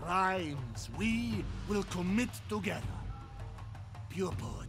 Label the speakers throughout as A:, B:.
A: crimes we will commit together. Pure poetry.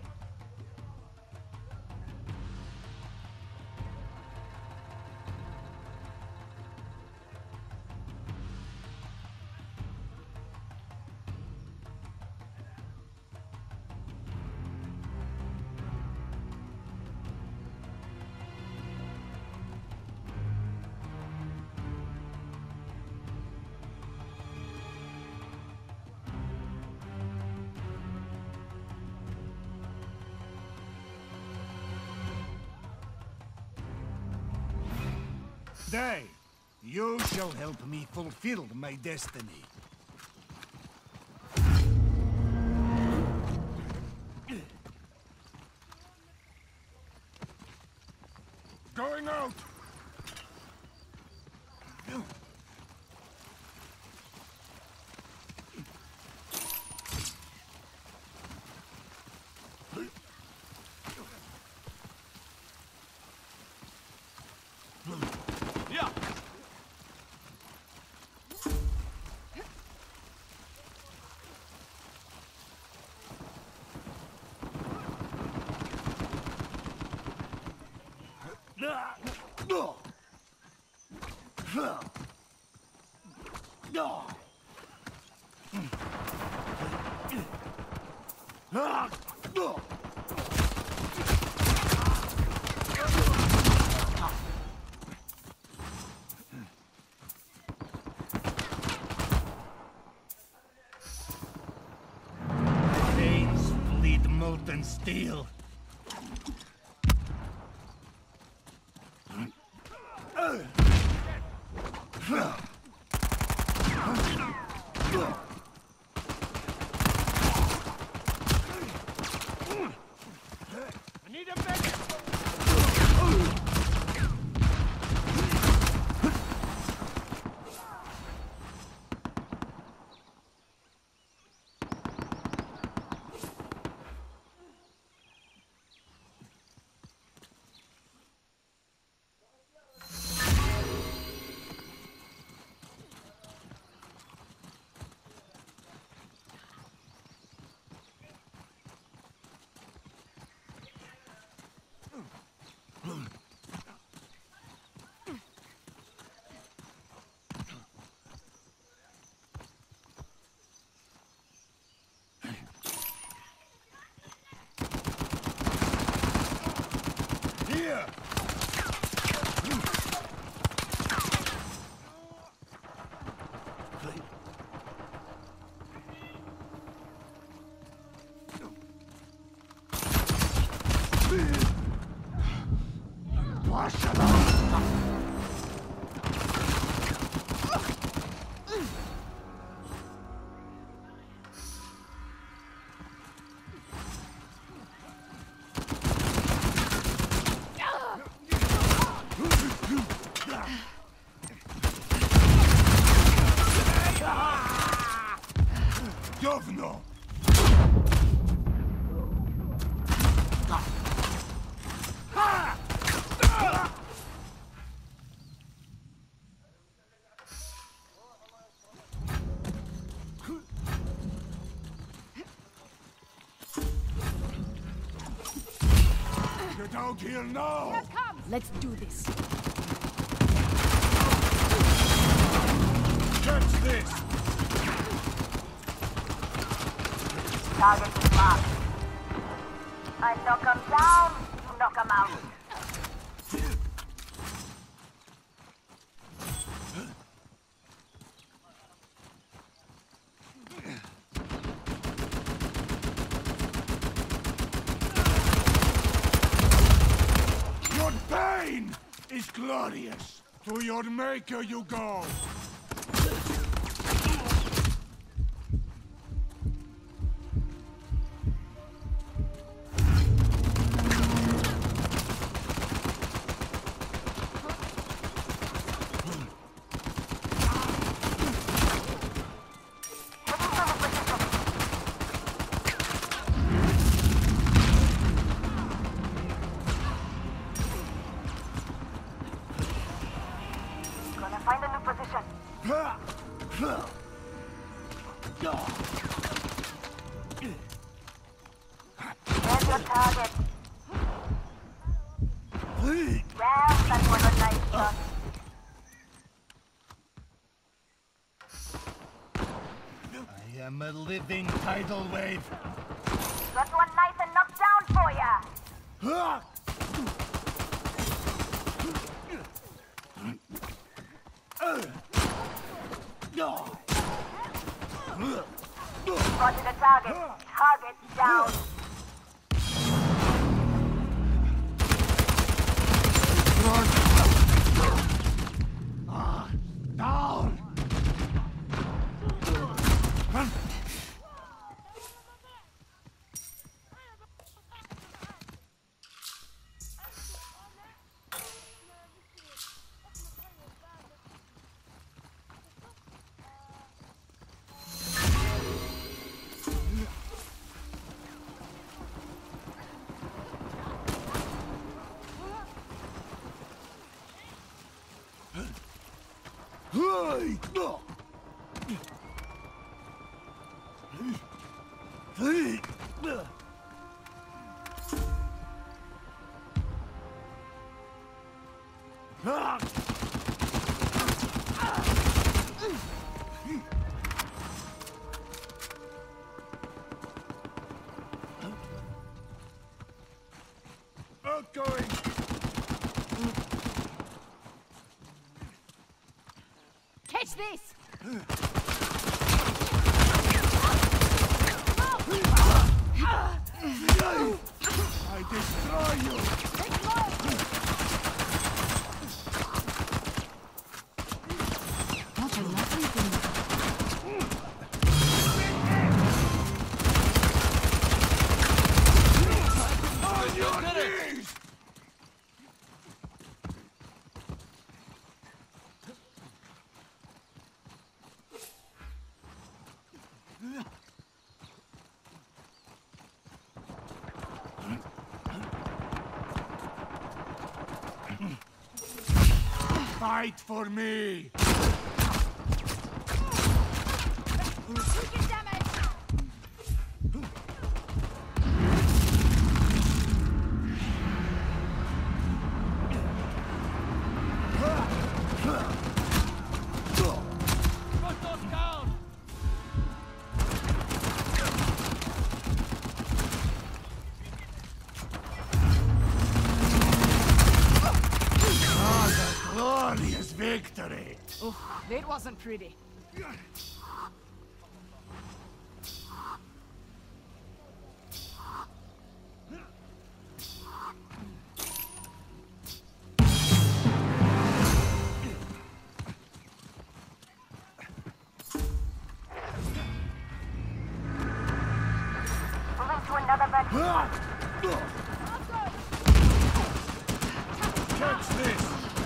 A: Day, you shall help me fulfill my destiny. Going out! Veins bleed molten steel. I need a medic! Here! Governor! Get out here now!
B: Here comes! Let's do this.
A: Catch this!
C: Target is marked. I knock him down, knock him out.
A: Your pain is glorious. To your maker you go.
C: Gonna find a new position. that was a nice shot.
A: I am a living tidal wave.
C: Got one nice and knocked down for ya. Spotted a target. Target down.
A: Down! Outgoing!
B: Catch this!
A: I destroy you!
B: What a lovely thing.
A: On your knees! Fight for me!
B: Taking damage!
A: Put those down! Ah, the glorious victory!
B: Oh, that wasn't pretty.
C: Moving to another venue.
A: Catch this!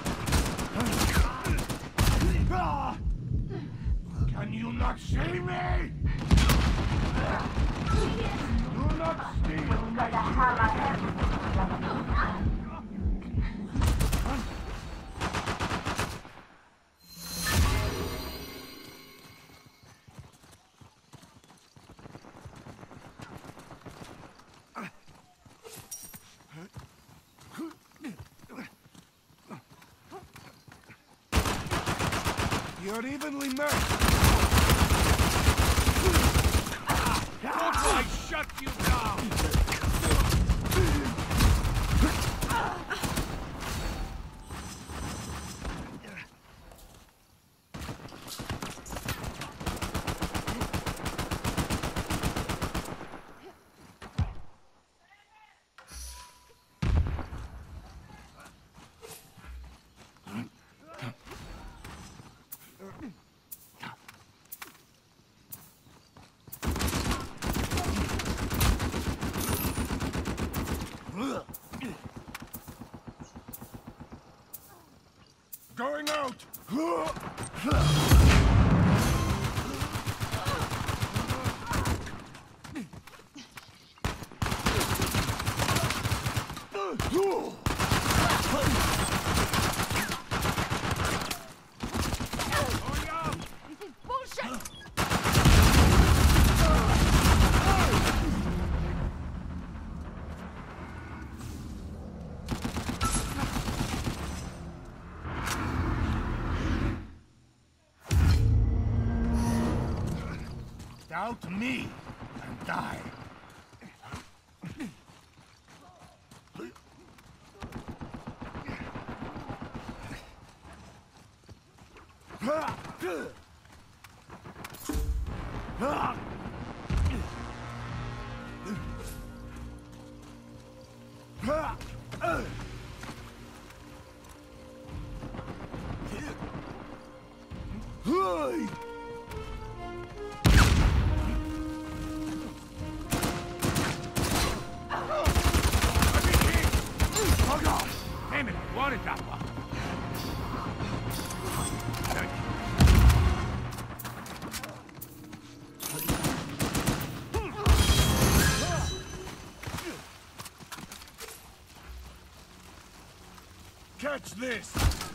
A: Can you not see me? Do not steal my
C: Gotta hammer him.
A: You're evenly matched. Don't I shut you down? Going out!
B: This is bullshit!
A: without me and die.
D: Damn it, I wanted that one.
A: Catch this!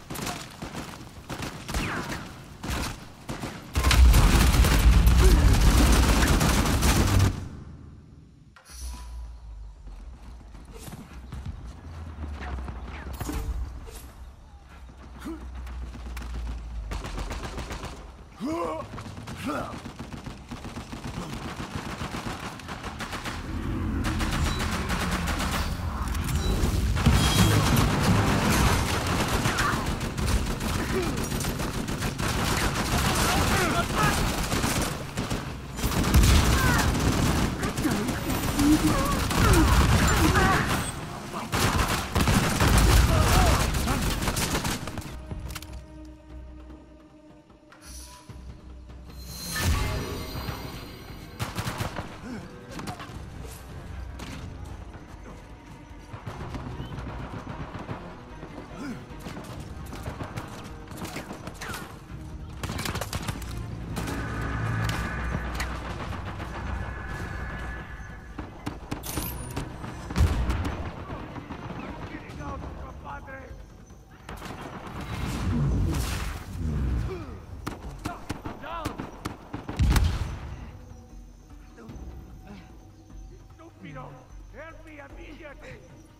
D: Help me immediately!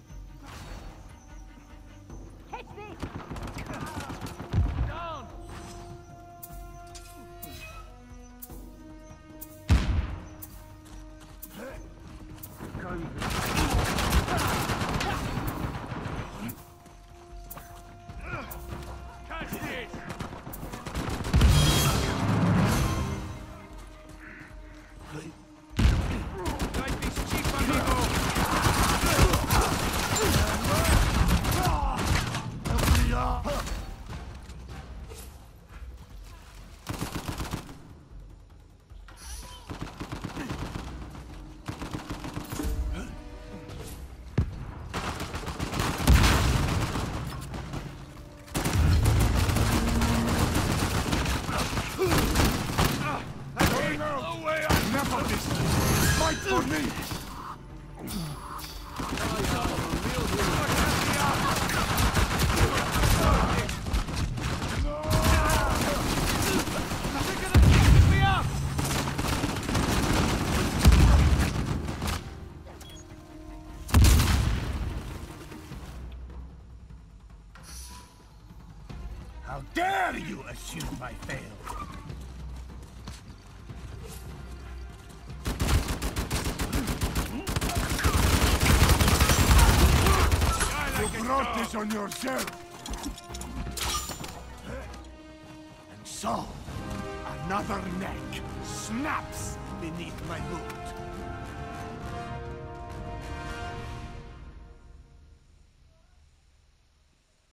B: Catch this!
D: Down! Catch this! Life is cheap, amigo!
A: Enough of this! Fight for me! How dare you assume I failed? You brought this on yourself! And so, another neck snaps beneath my boot.